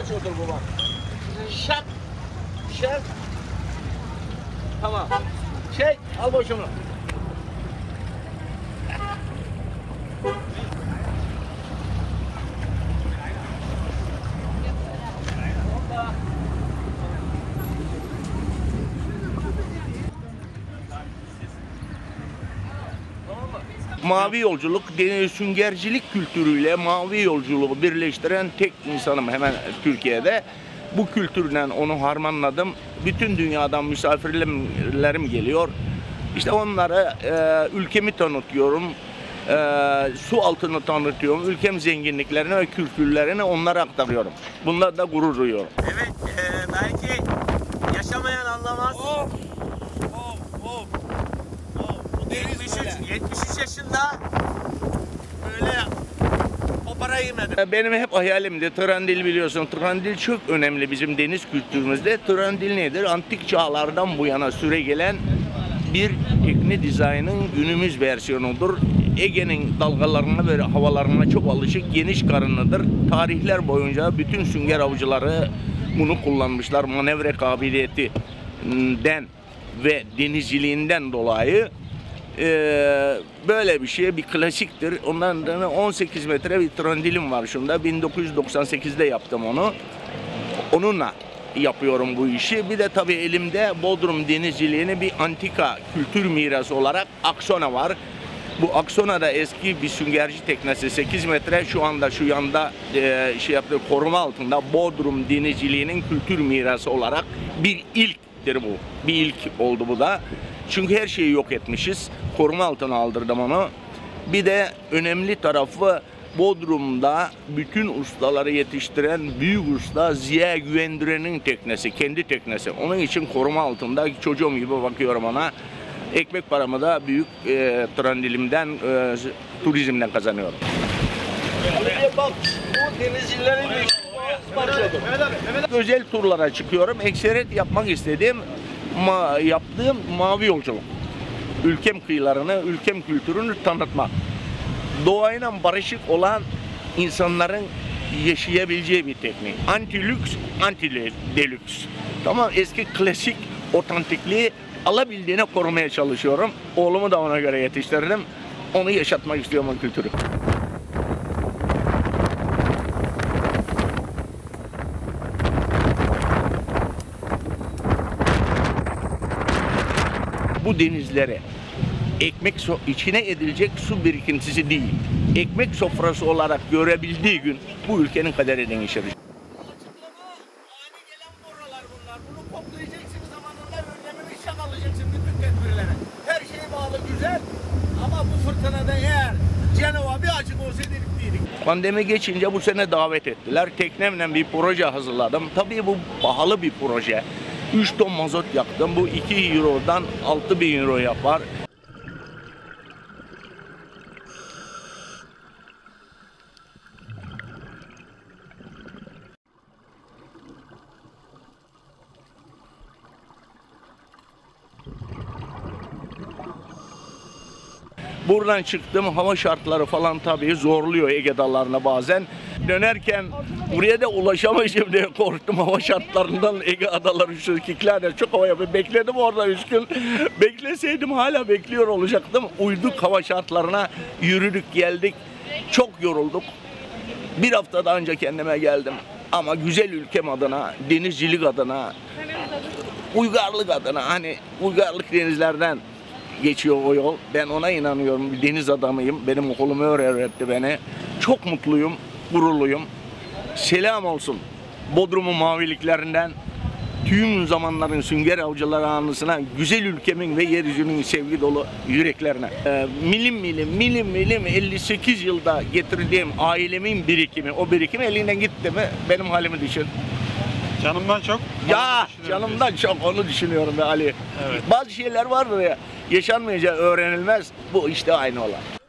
parçadır bu bak. Şap. Şap. Tamam. Çek. Al boşunu. Mavi yolculuk, süngercilik kültürüyle mavi yolculuğu birleştiren tek insanım hemen Türkiye'de. Bu kültürle onu harmanladım. Bütün dünyadan misafirlerim geliyor. İşte onlara ülkemi tanıtıyorum, su altını tanıtıyorum, ülkem zenginliklerini ve kültürlerini onlara aktarıyorum. Bunlar da gurur duyuyorum. Evet, belki yaşamayan anlamaz. Of. 73 yaşında böyle o parayı yemedi. Benim hep hayalimdi. Trandil biliyorsun. Trandil çok önemli bizim deniz kültürümüzde. Trandil nedir? Antik çağlardan bu yana süregelen bir tekne dizaynının günümüz versiyonudur. Ege'nin dalgalarına ve havalarına çok alışık, geniş karınlıdır. Tarihler boyunca bütün sünger avcıları bunu kullanmışlar. Manevra kabiliyetinden ve denizciliğinden dolayı böyle bir şey, bir klasiktir. Ondan sonra 18 metre bir trandilim var şunda. 1998'de yaptım onu. Onunla yapıyorum bu işi. Bir de tabii elimde Bodrum denizciliğini bir antika kültür mirası olarak Aksona var. Bu Aksona da eski bir süngerci teknesi, 8 metre şu anda şu yanda koruma altında Bodrum denizciliğinin kültür mirası olarak bir ilktir bu. Bir ilk oldu bu da. Çünkü her şeyi yok etmişiz. Koruma altına aldırdım onu. Bir de önemli tarafı Bodrum'da bütün ustaları yetiştiren büyük usta Ziya Güvendiren'in teknesi, kendi teknesi. Onun için koruma altında çocuğum gibi bakıyorum ona. Ekmek paramı da büyük trandilimden, turizmden kazanıyorum. Bak, bu denizcilerin özel turlara çıkıyorum. Ekseret yapmak istediğim, yaptığım mavi yolculuk. Ülkem kıyılarını, ülkem kültürünü tanıtmak. Doğayla barışık olan insanların yaşayabileceği bir teknik. Anti lüks, anti delüks. Tamam, eski klasik otantikliği alabildiğine korumaya çalışıyorum. Oğlumu da ona göre yetiştirdim. Onu yaşatmak istiyorum o kültürü. Bu denizlere içine edilecek su birikintisi değil, ekmek sofrası olarak görebildiği gün bu ülkenin kaderi değişir. Bunu koklayacaksınız, zamanında önlemini alacaksın bütün tedbirlere. Her şey bağlı güzel ama bu fırtınada eğer Cenova bir açık olsaydı dedik. Pandemi geçince bu sene davet ettiler. Teknemle bir proje hazırladım. Tabii bu pahalı bir proje. 3 ton mazot yaktım. Bu 2 Euro'dan 6.000 Euro yapar. Buradan çıktım, hava şartları falan tabii zorluyor Ege Dağları'na bazen. Dönerken buraya da ulaşamayacağım diye korktum hava şartlarından. Ege Adaları şu kiklerde çok hava yapıyor. Bekledim orada 3 gün. Bekleseydim hala bekliyor olacaktım. Uyduk hava şartlarına, yürüdük geldik. Çok yorulduk. Bir haftada önce kendime geldim. Ama güzel ülkem adına, denizcilik adına, uygarlık adına, hani uygarlık denizlerden geçiyor o yol. Ben ona inanıyorum. Bir deniz adamıyım. Benim okulum öğretti beni. Çok mutluyum, gururluyum. Selam olsun Bodrum'un maviliklerinden tüm zamanların sünger avcıları anısına, güzel ülkemin ve yeryüzünün sevgi dolu yüreklerine. Milim milim 58 yılda getirdiğim ailemin birikimi, o birikim elinden gitti mi benim halimi düşün. Canımdan çok. Ya canımdan çok onu düşünüyorum be Ali. Evet. Bazı şeyler vardır ya, yaşanmayacağı öğrenilmez. Bu işte aynı olan.